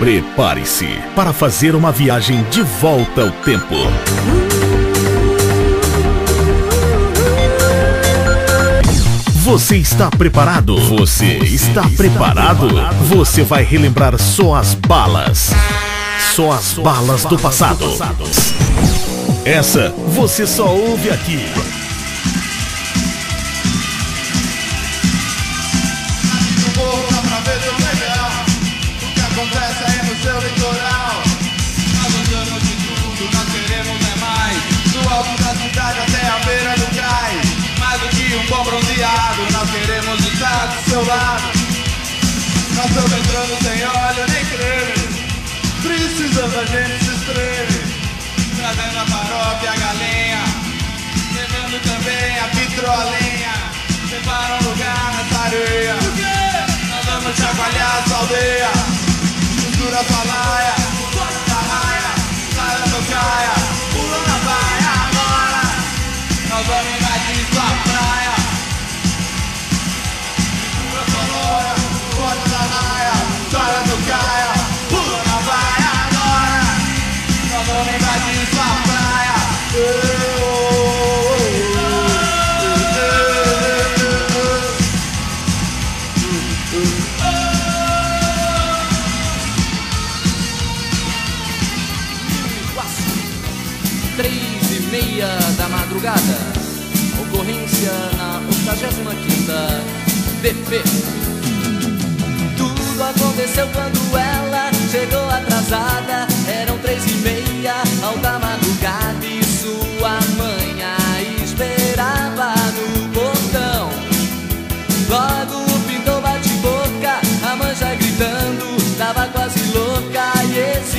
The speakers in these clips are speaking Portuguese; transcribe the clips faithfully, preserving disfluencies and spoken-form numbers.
Prepare-se para fazer uma viagem de volta ao tempo. Você está preparado? Você está preparado? Você vai relembrar só as balas. Só as balas do passado. Essa você só ouve aqui. Bom bronzeado, nós queremos estar do seu lado. Nós estamos entrando sem óleo nem creme, precisando a gente se espreme. Trazendo a farofa e a galinha, levando também a vitrolinha. Separa um lugar nessa areia, nós vamos chacoalhar essa aldeia. Mistura sua laia, da raia, sai da tocaia, pula na baia agora. Nós vamos invadir sua praia. Bota na raia, chora no caia, pula na baia agora. Nós vamos invadir sua praia. Três e meia da madrugada, ocorrência na octagésima quinta B P. Tudo aconteceu quando ela chegou atrasada. Eram três e meia, alta madrugada, e sua mãe a esperava no portão. Logo pintou bate-boca, a mãe já gritando, tava quase louca e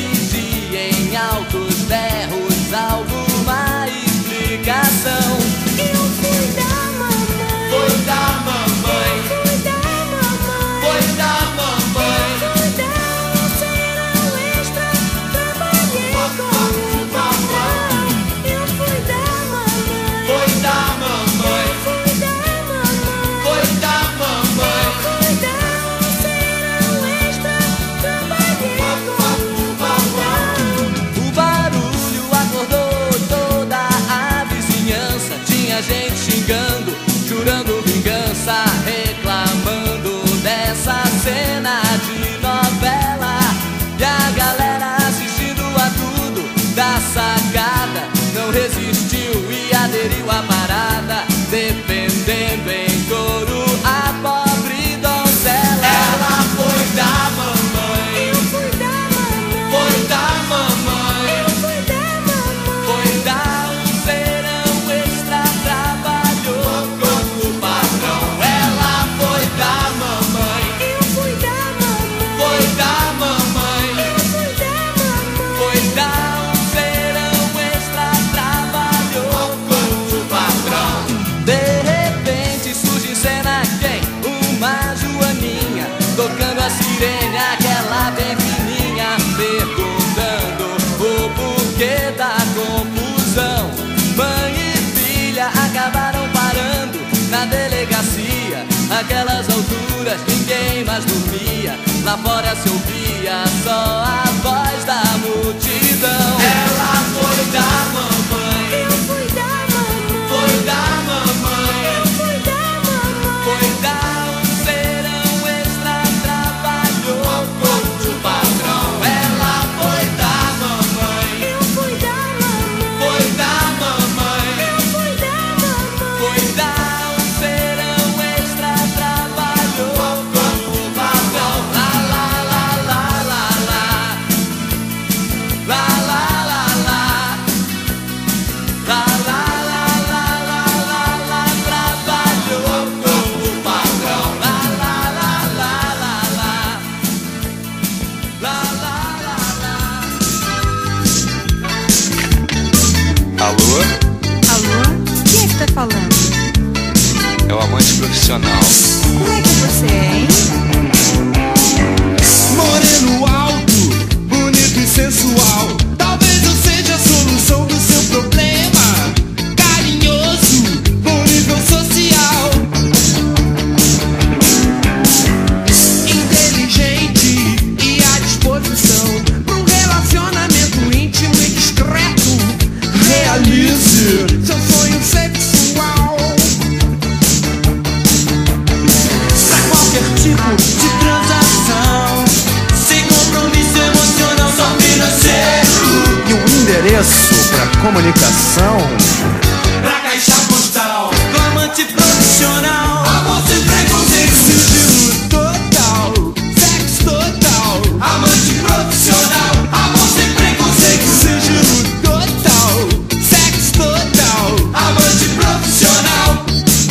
exigia em altos berros alguma explicação. Eu fui da mamãe, foi da mamãe, fui da mamãe, foi da mamãe. fui da um serão extra, trabalhei com o patrão. Eu fui da mamãe, Foi da mamãe, fui da mamãe, foi da mamãe. fui da um serão extra, trabalhei com o patrão. O barulho acordou toda a vizinhança. Tinha gente xingando, jurando vingança, reclamando dessa cena de novela. E a galera assistindo a tudo da sacada não resistiu e aderiu à parada, defendendo em coro a pobre donzela. Ela foi da mamãe, Eu fui da mamãe, foi da mamãe. eu fui da mamãe. Foi dar um serão extra, trabalhou com o patrão. Ela foi da mamãe, Eu fui da mamãe, foi da mamãe. eu fui da mamãe. Foi dar um serão extra, trabalhou com o patrão. De repente surge em cena quem? Uma joaninha, tocando a sirene, aquela bem fininha, perguntando o porquê da confusão. Mãe e filha acabaram parando na delegacia. Aquelas alturas ninguém mais dormia, lá fora se ouvia só a voz da multidão. Ela foi da mamãe, Eu fui da mamãe, foi da mamãe. eu fui da mamãe. Foi dar um serão extra, trabalhou com o patrão. Ela foi da mamãe, Eu fui da mamãe, foi da mamãe. eu fui da mamãe. Foi dar um serão extra, trabalhou com o patrão. Lá, lá, lá, lá, lá, lá. Lá, lá, lá, lá. Lá, lá, lá, lá, lá, lá, lá. Trabalhou com o patrão. Lá, lá, lá, lá, lá, lá. Lá, lá, lá, lá. Alô? Alô? Quem é que tá falando? É o amante profissional. Como é que você é, hein? Moreno alto, bonito e sensual. Talvez eu seja a solução do seu problema. Carinhoso, bom nível social. Inteligente e à disposição. tipo de transação, sem compromisso emocional, só financeiro. E o endereço pra comunicação? Pra caixa postal, amante profissional, amor sem preconceito, sigilo total, sexo total, amante profissional, amor sem preconceito, sigilo total, sexo total, amante profissional.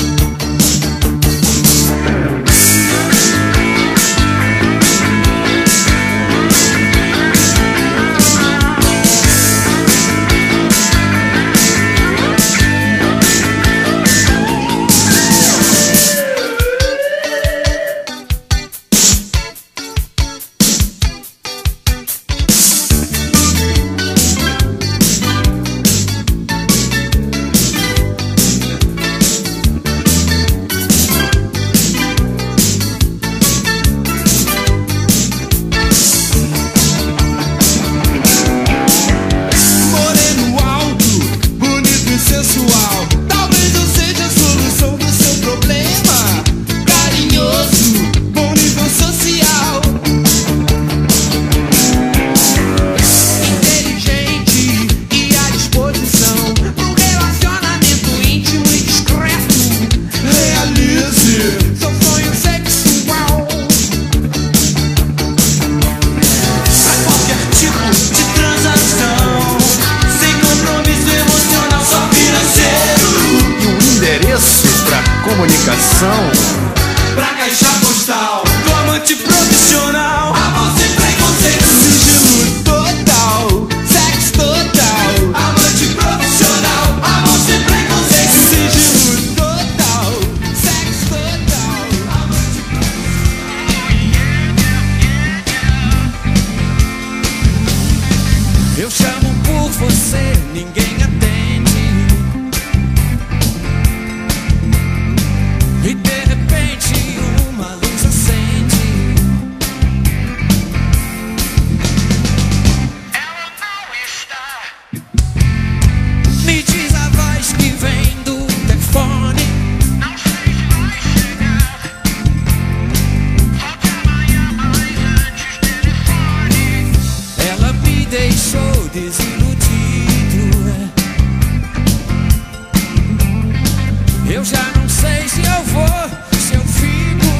Comunicação pra caixa postal, do amante profissional, amor sem preconceito, sigilo total, sexo total, amante profissional, amor sem preconceito, sigilo total, sexo total, amante profissional. Eu chamo por você, ninguém atende. E de repente uma luz acende. Ela não está. Me diz a voz que vem do telefone. Não sei se vai chegar. Volte amanhã, mas antes telefone. Ela me deixou desiludido. Eu já não sei se eu vou, se eu fico.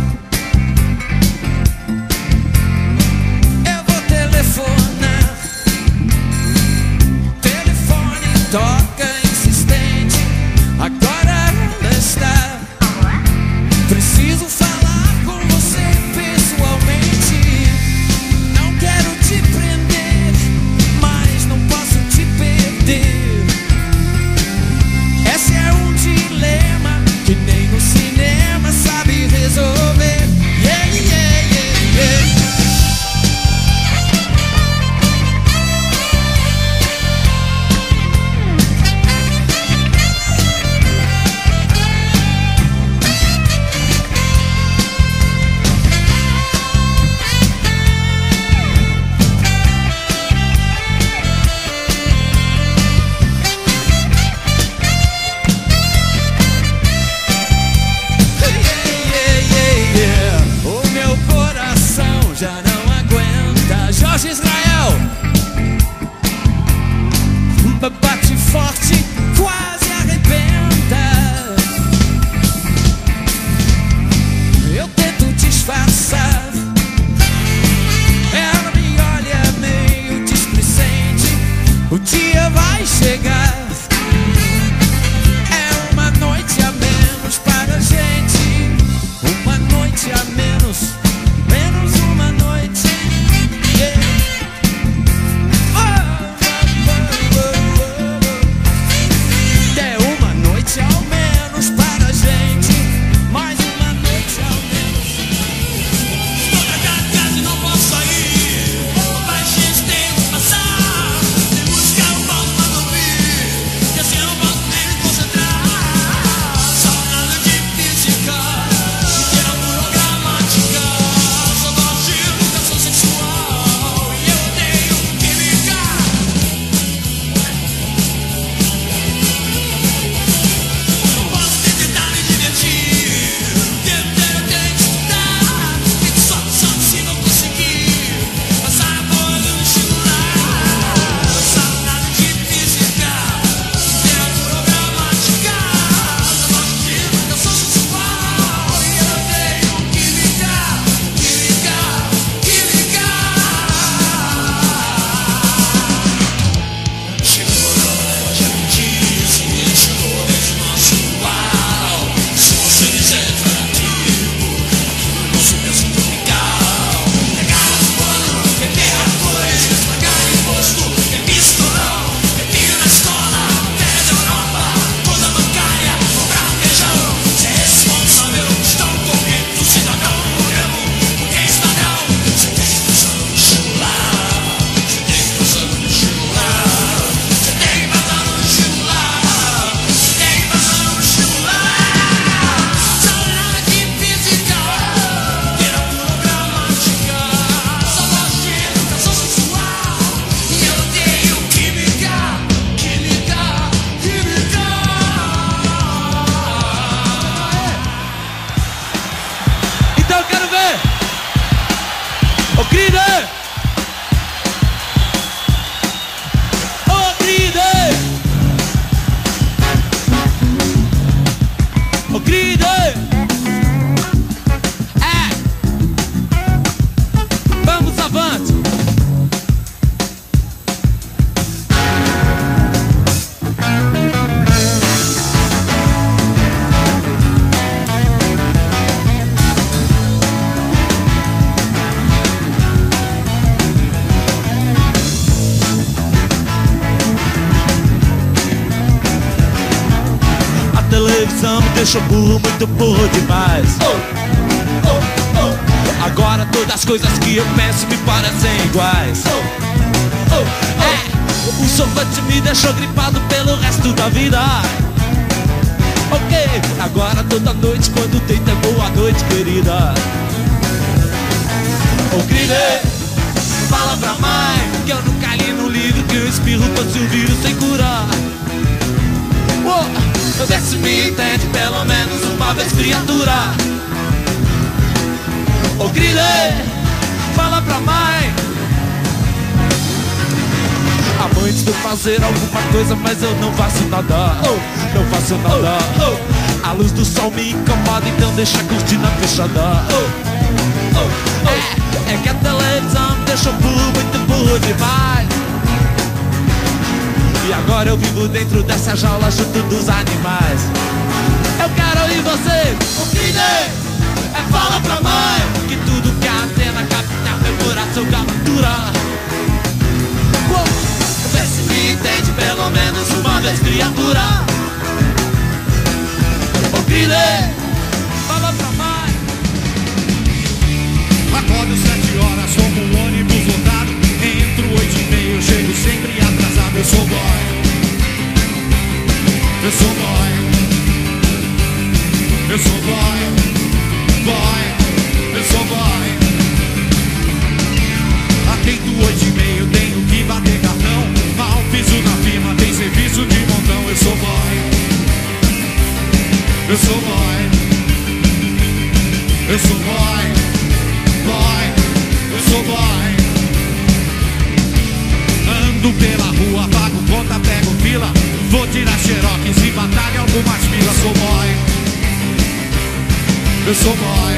Eu vou telefonar. Telefone toca insistente. Agora ela está. Preciso falar com você pessoalmente. Não quero te prender, mas não posso te perder. Esse é um dilema que nem no cinema sabe resolver. Yeah, yeah, yeah, yeah. Já não aguenta. Jorge Israel bate forte, quase arrebenta. Eu tento disfarçar. Ela me olha meio displicente. O dia vai chegar. É uma noite a menos para a gente. Uma noite a menos. Menos uma noite, yeah. Oh, oh, oh, oh, oh. É uma noite ao menos para a gente. Mais uma noite ao menos. Estou na casa e não posso sair. Mas gente tem que passar. Tem música eu posso pra dormir. Ô Gride! Ô Gride! Ô Gride! É! Vamos avante! Televisão me deixou burro, muito burro demais. oh, oh, oh. Agora todas as coisas que eu penso me parecem iguais. oh, oh, oh. É, o sorvete me deixou gripado pelo resto da vida. Ok, agora toda noite quando deito é boa noite, querida. Ô Gride, fala pra mãe que eu nunca li no livro que eu espirro fosse um vírus sem curar. oh. Vê se me entende pelo menos uma vez, criatura. Ô Gride, fala pra mãe. A mãe de fazer alguma coisa, mas eu não faço nada. oh, Não faço nada. oh, oh. A luz do sol me incomoda, então deixa a cortina fechada. oh, oh, oh. É, é que a televisão me deixou burro, muito burro demais. E agora eu vivo dentro dessa jaula junto dos animais. Eu quero ouvir você, o Gride, é fala pra mãe que tudo que a antena capta meu coração captura. Uou, vê se me entende pelo menos uma vez, criatura. O Gride, fala pra mãe. Acordo sete horas como um ônibus lotado. Entro oito e meia, eu chego sempre atrasado. Eu sou boy, eu sou boy, eu sou boy, boy, eu sou boy. Atendo oito e meia, eu tenho que bater cartão. Mal piso na firma, tem serviço de montão. Eu sou boy, eu sou boy, eu sou boy, boy, eu sou boy. Ando pela rua, pago conta, pego fila. Vou tirar xerox e batalha algumas filas. Sou boy, eu sou boy,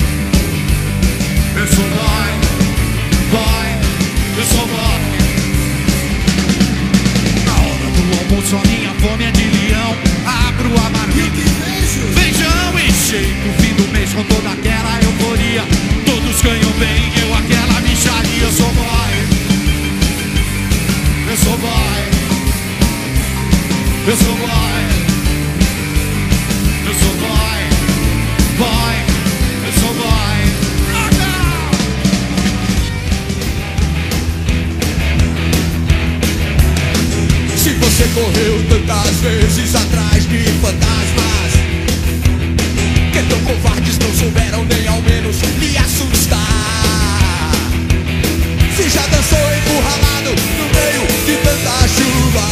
eu sou boy, boy, eu sou boy. Na hora do almoço a minha fome é de leão. Abro a marmita, feijão e shake. No fim do mês com toda aquela euforia, todos ganham bem, eu aquela micharia. Eu sou boy, eu sou boy, eu sou boy, eu sou boy, boy, eu sou boy. Se você correu tantas vezes atrás de fantasmas, que tão covardes não souberam nem ao menos lhe assustar. Se já dançou encurralado no meio de tanta chuva,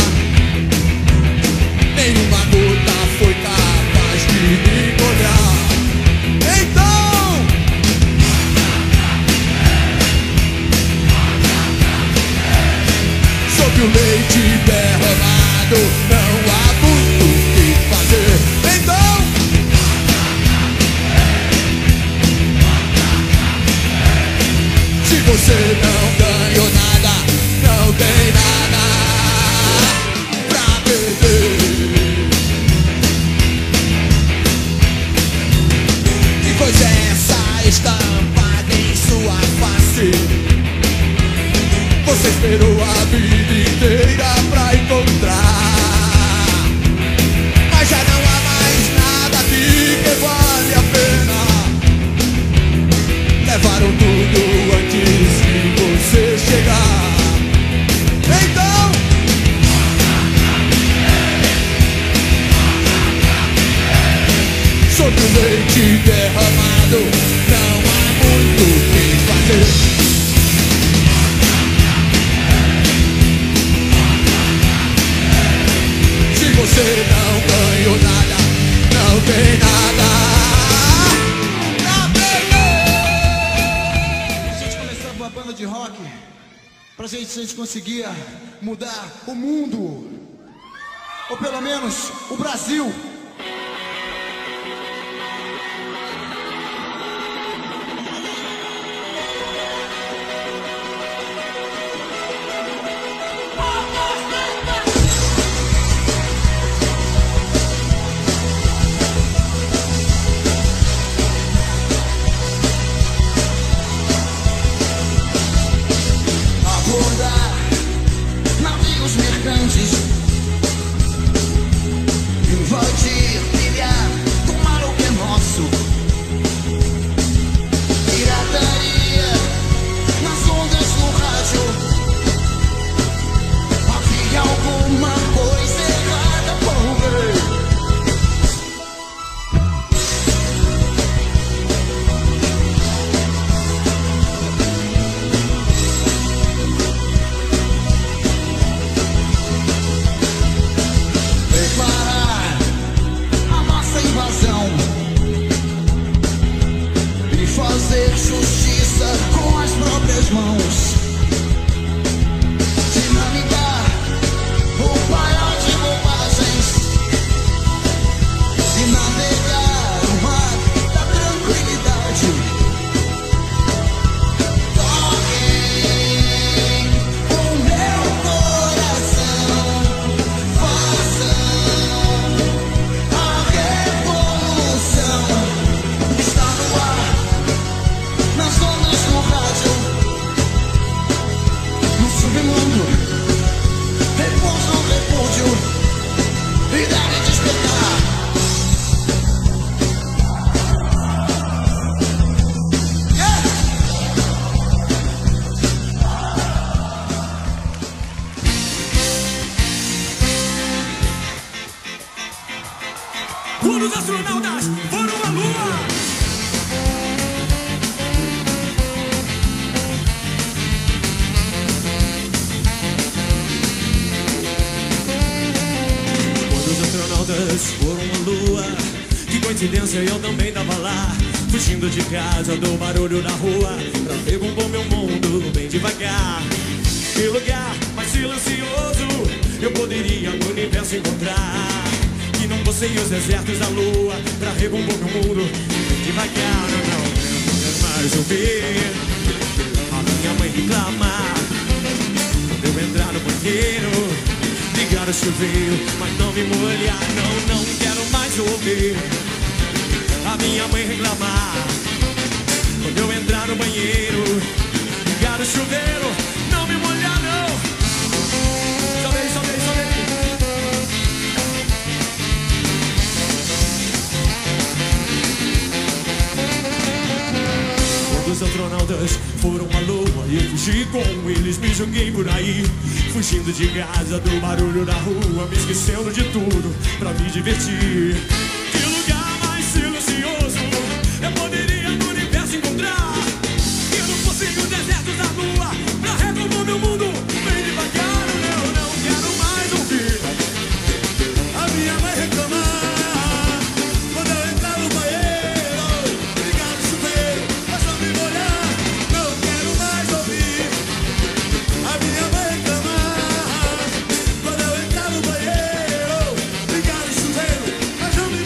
nenhuma gota foi capaz de me molhar. Então, sobre o leite derramado não há muito o que fazer. Então, se você não ganhou nada, não tem nada pra perder. Que coisa é essa estampada em sua face? Você esperou a vida inteira pra encontrar, mas já não há mais nada aqui que vale a pena. Levaram tudo antes de você chegar. Então, sobre o leite derramado não há muito o que fazer. Se você não ganhou nada, não tem nada pra perder. A gente começando de rock pra gente, se a gente conseguia mudar o mundo, ou pelo menos o Brasil. Navios mercantes, invadir, pilhar, tomar o que é nosso. Pirataria nas ondas do rádio. Havia alguma coisa errada por ver. Declarar a nossa invasão e fazer justiça com as próprias mãos. Dinamitar o paiol de bobagens e navegar o mar da tranquilidade. Toquem o meu coração, façam a revolução. Está no ar, nas ondas do rádio, no submundo, depois do repúdio, e deve despertar. Yeah! Quando os astronautas foram à Lua. Quando os astronautas foram à Lua, que coincidência, eu também tava lá, fugindo de casa do barulho da rua, pra recompor meu mundo bem devagar. Que lugar mais silencioso eu poderia no universo encontrar, que não fossem os desertos da lua, pra recompor meu mundo bem devagar. Eu não quero mais ouvir a minha mãe reclamar quando eu entrar no banheiro, ligar o chuveiro, mas não me molhar. Não, não quero mais ouvir a minha mãe reclamar quando eu entrar no banheiro, ligar o chuveiro, não me molhar não. Sobe aí, sobe aí, sobe aí. Quando os astronautas foram à Lua e eu fugi com eles, me joguei por aí, fugindo de casa do barulho da rua, me esquecendo de tudo pra me divertir. Que lugar mais silencioso eu poderia no universo encontrar, que não fossem os desertos da lua, pra recompor meu mundo bem devagar. Eu não quero mais ouvir a minha mãe reclamar quando eu entrar no banheiro, ligar no chuveiro, mas não me molhar. Não quero mais ouvir a minha mãe reclamar quando eu entrar no banheiro, ligar no chuveiro, mas não me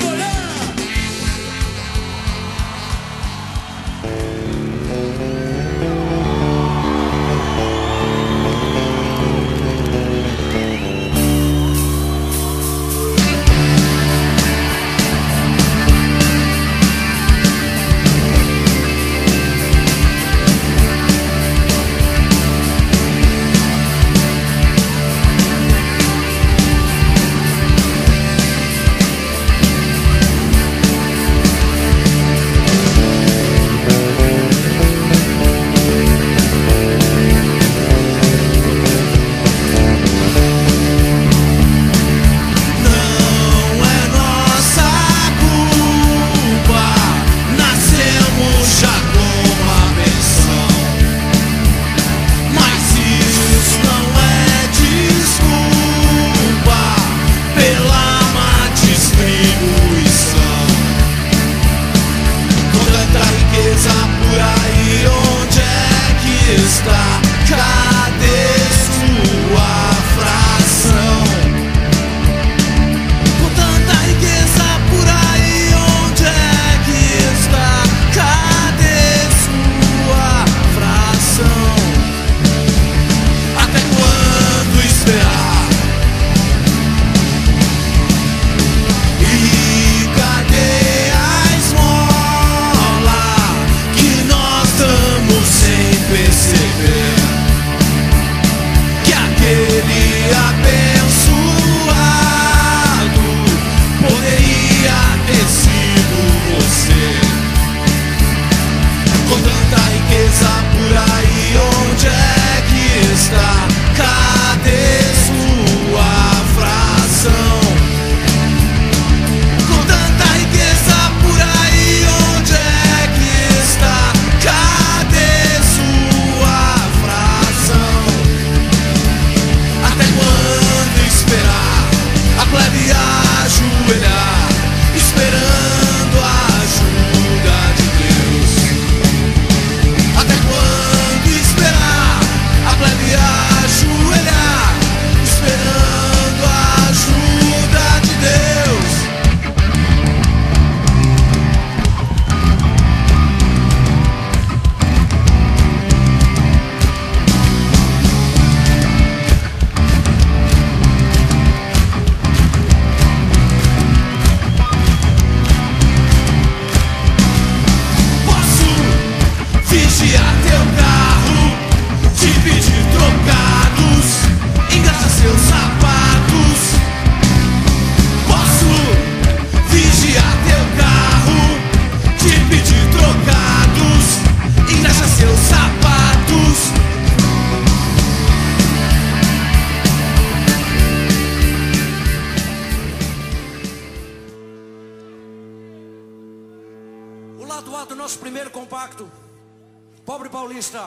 nosso primeiro compacto, Pobre Paulista.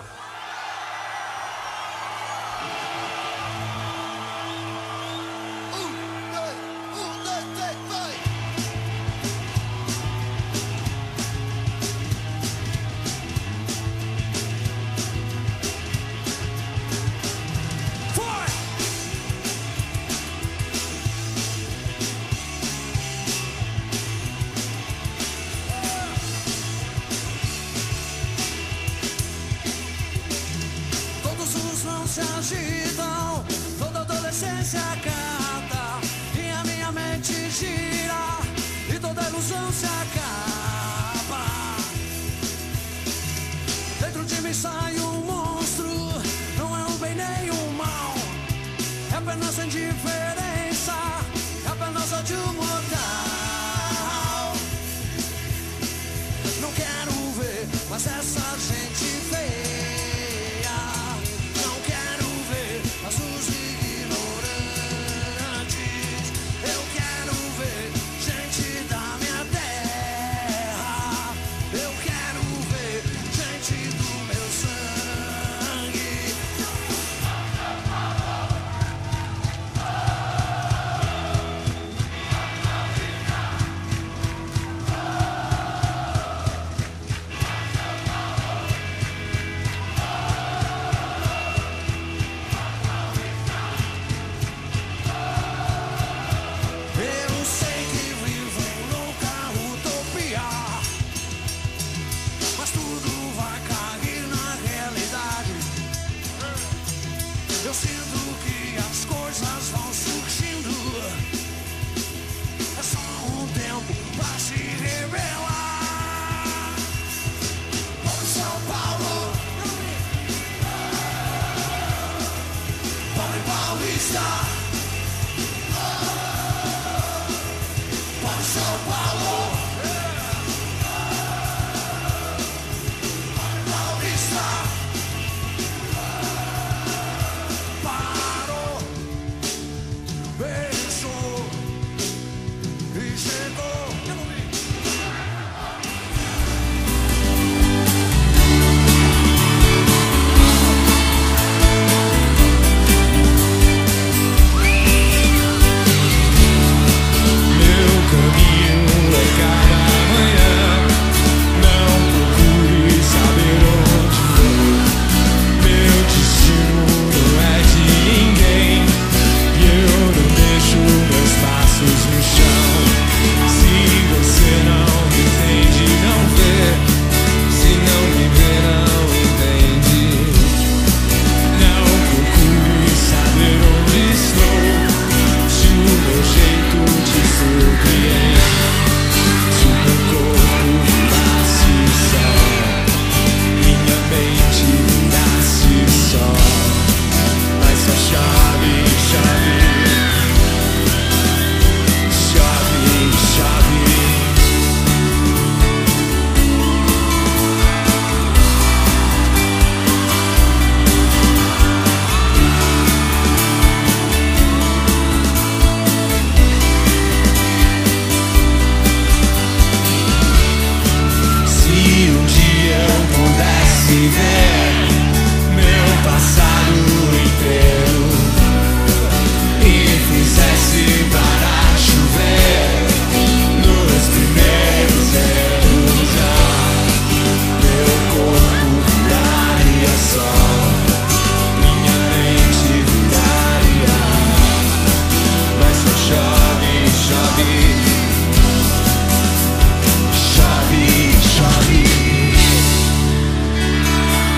Se agitam, toda adolescência canta e a minha mente gira e toda ilusão se acaba. Dentro de mim sai um monstro, não é um bem nem um mal, é apenas a indiferença, é apenas ódio mortal. Não quero ver mais essa gente feia. Os ignorantes, eu quero ver gente da minha terra, eu quero ver gente do meu sangue. Eu sinto que as coisas vão surgindo, é só um tempo pra se revelar. Pobre São Paulo, pobre paulista, pobre São Paulo, pobre paulista. Chove, chove.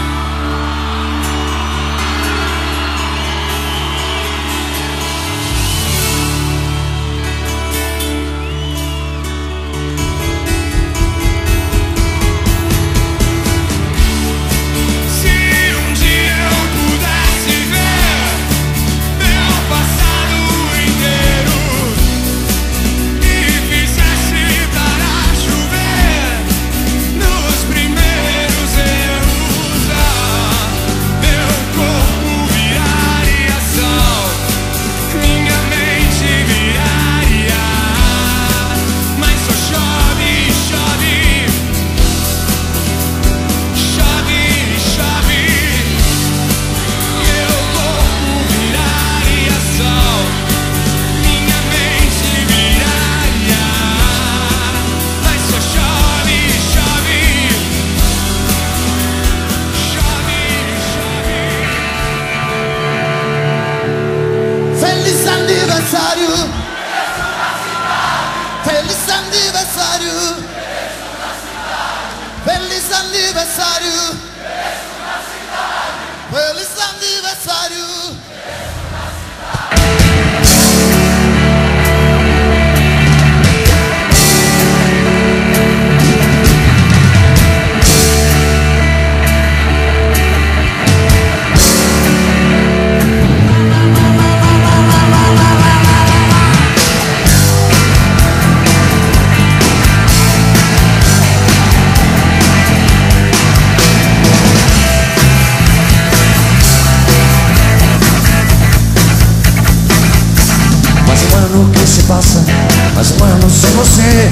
mais um ano sem você.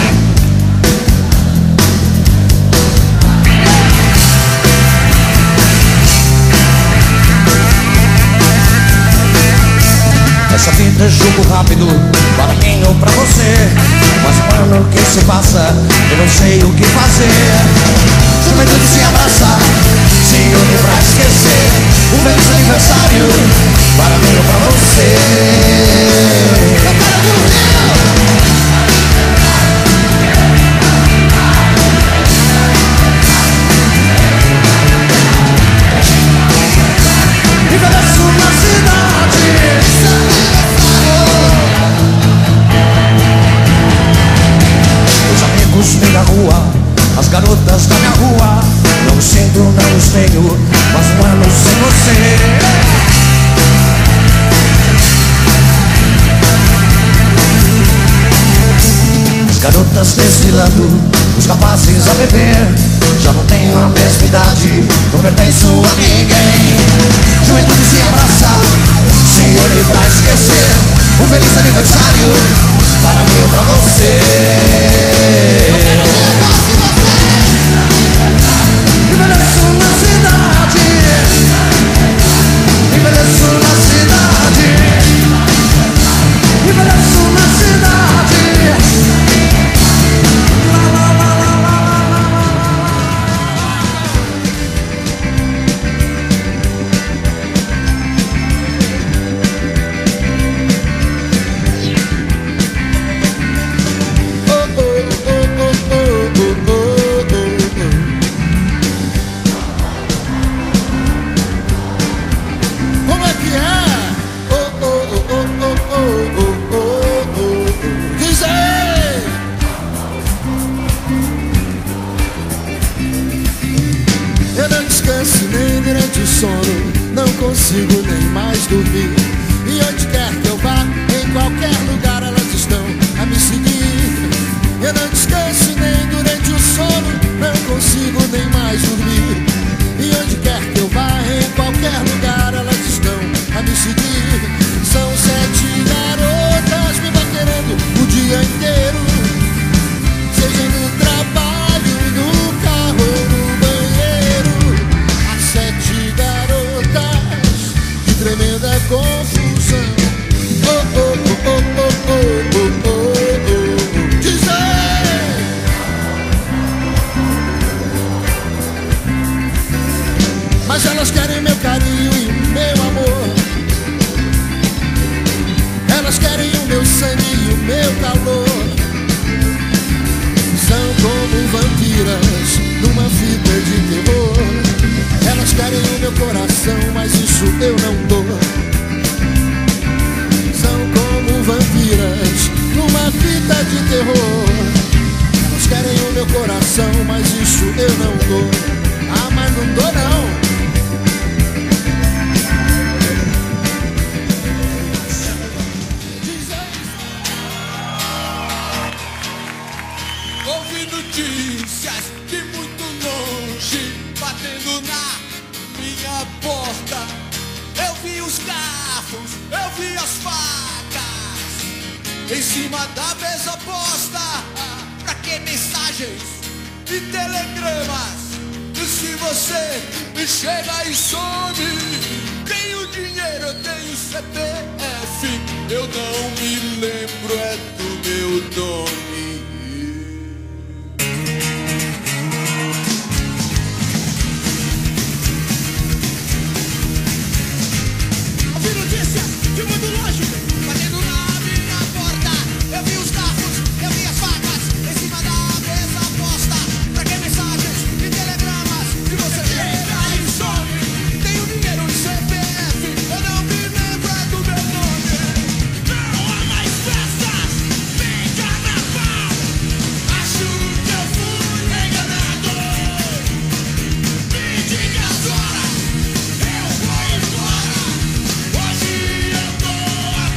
Essa vida é jogo rápido, para mim ou pra você. Mas um ano que se passa, eu não sei o que fazer. Juventude se abraça, se une pra esquecer. Um feliz aniversário, para mim ou pra você. Eu quero do Rio. Envelheço na cidade. Os amigos vêm na rua, as garotas da minha rua. Não os sinto, não os tenho, mas um ano sem você. As garotas desfilando, os rapazes a beber. Já não tenho a mesma idade, não pertenço a ninguém. Juventude se abraça, se une pra esquecer. Um feliz aniversário, para mim ou pra você. Envelheço na cidade, envelheço na cidade, envelheço na cidade. La, la, la, la, la, não consigo nem mais dormir. E onde quer que eu vá, em qualquer lugar elas estão a me seguir. Eu não descanso nem durante o sono, não consigo nem mais dormir. E onde quer que eu vá, em qualquer lugar elas estão a me seguir. São sete garotas me paquerando o dia inteiro, seja no trabalho, no carro ou no banheiro. As sete garotas de tremenda confusão. Oh, oh, oh, oh, oh, oh, oh, oh, oh. Dizer. Mas elas querem meu carinho e meu amor. Elas querem o meu sangue e o meu calor. São como vampiras numa fita de terror. Elas querem o meu coração, mas isso eu não dou. São como vampiras numa fita de terror. Elas querem o meu coração, mas isso eu não dou. Ah, mas não dou não. Ouvi notícias de muito longe batendo na minha porta. Eu vi os garfos, eu vi as facas em cima da mesa posta. Pra que mensagens e telegramas? E se você me chega e some? Tenho dinheiro, eu tenho C P F, eu não me lembro é do meu nome. De muito longe, batendo na minha porta. Eu vi os garfos, eu vi as facas em cima da mesa posta. Pra que mensagens e telegramas? Se você chega e some, tenho dinheiro em C P F, eu não me lembro é do meu nome. Não há mais festas, nem carnaval. Acho que eu fui enganado. Me diga agora, eu vou embora. Hoje eu tô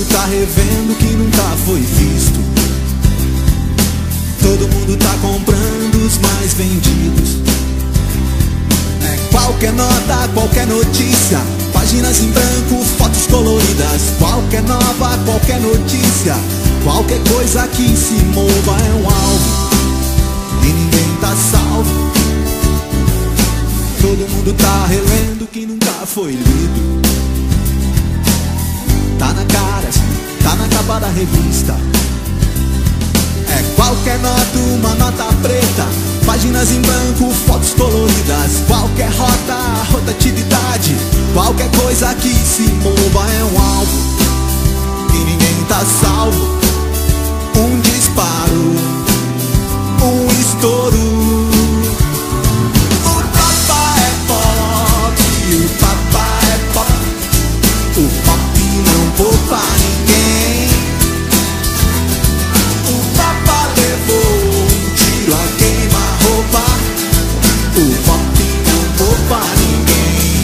mundo tá revendo o que nunca foi visto. Todo mundo tá comprando os mais vendidos. É qualquer nota, qualquer notícia, páginas em branco, fotos coloridas. Qualquer nova, qualquer notícia, qualquer coisa que se mova é um alvo e ninguém tá salvo. Todo mundo tá relendo o que nunca foi lido. Tá na cara, tá na capa da revista. É qualquer nota, uma nota preta, páginas em branco, fotos coloridas. Qualquer rota, rotatividade, qualquer coisa que se mova é um alvo e ninguém tá salvo. Um disparo, um estouro. O papa é pop, o papa é pop. O pop não poupa ninguém. O papa levou um tiro a queima-roupa. O pop não poupa ninguém.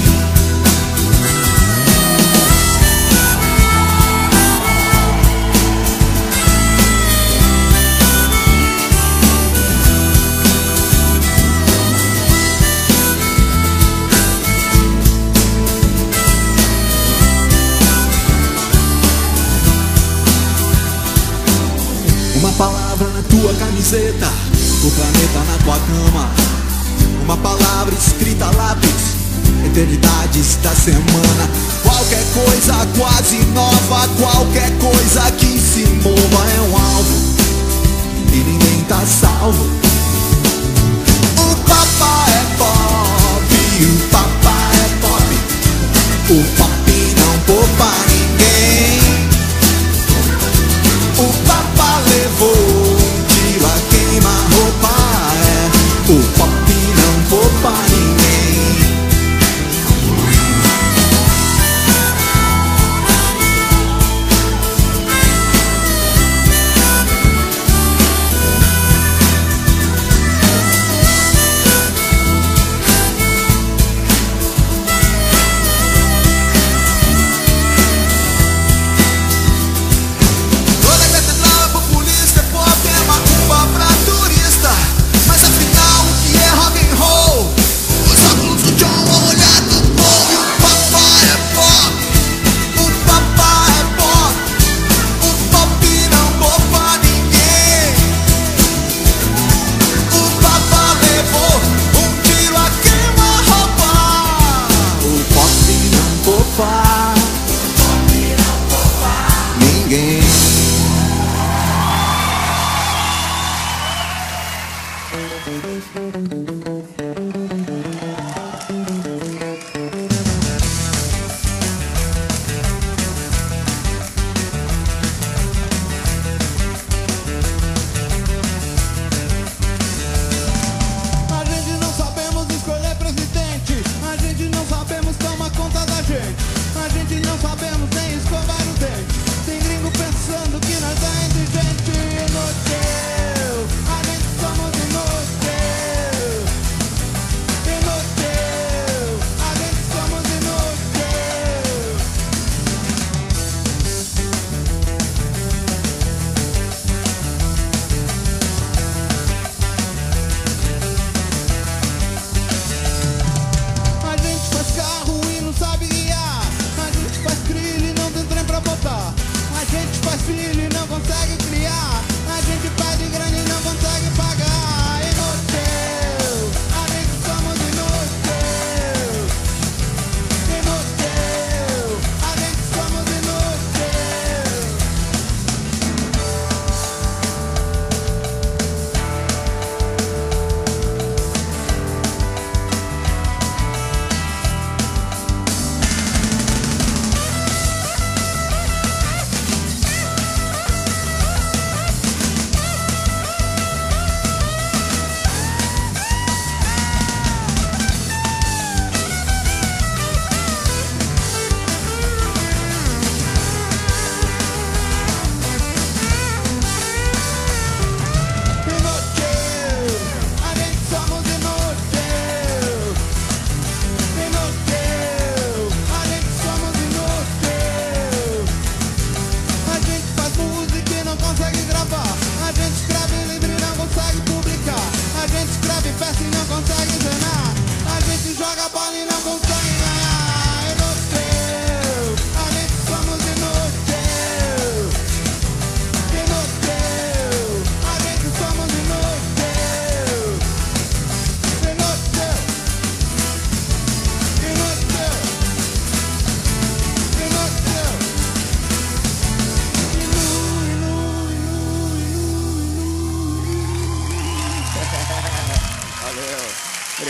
Uma palavra na tua camiseta, o planeta na tua cama. Uma palavra escrita a lápis, eternidades da semana. Qualquer coisa quase nova, qualquer coisa que se mova é um alvo e ninguém tá salvo. O papa é pop, o papa é pop. O pop não poupa ninguém. O papa levou um tiro a queima-roupa. É, o pop não poupa ninguém.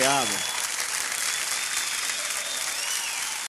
Obrigado.